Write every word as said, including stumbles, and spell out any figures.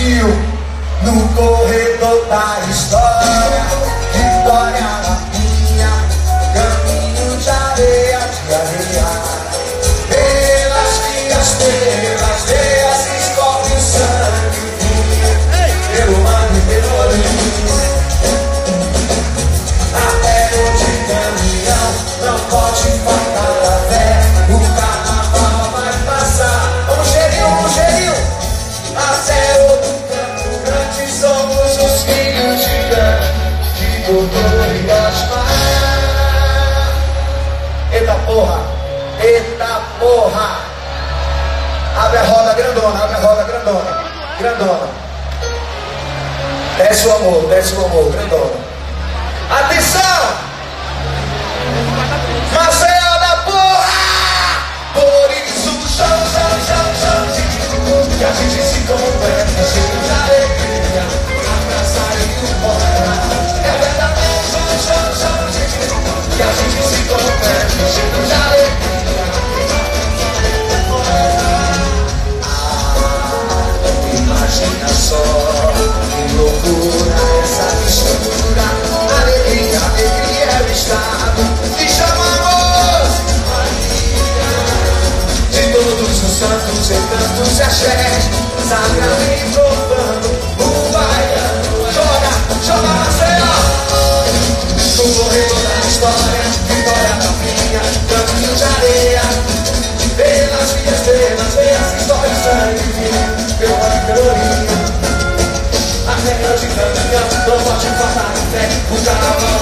Brasil, no corredor da história, Vitória Lapinha, caminho de areia, de areia. Pelas vias, pelas veias, escorre o sangue, pelo mar e pelo rio. Até onde caminhão, não pode faltar a fé, o carnaval vai passar. Vamos, cheirinho, vamos, cheirinho. Até outro Campo Grande, somos os filhos de Gandhi, de Dodô e Gaspar. Eita porra, eita porra. Abre a roda grandona, abre a roda grandona, grandona. Desce o amor, desce o amor, grandona. Atenção! Maceió da porra! Por isso, chão, chão, chão, chão, que a gente se converte, cheio de alegria, abraçar e ir embora. É verdadeiro, chão, chão, chão, que a gente se converte, cheio de alegria, ah, imagina só, que loucura essa mistura, alegria, alegria é o estado, e chamamos de todos os santos e cantos e axés, sagrado e profano, o baiano joga, joga Maceió, no corredor da história, Vitória Lapinha, caminho de areia, pelas vias, pelas veias, história de sangue vivo, pelo mar e pelo rio. Até onde caminhão, não pode faltar a fé, o carnaval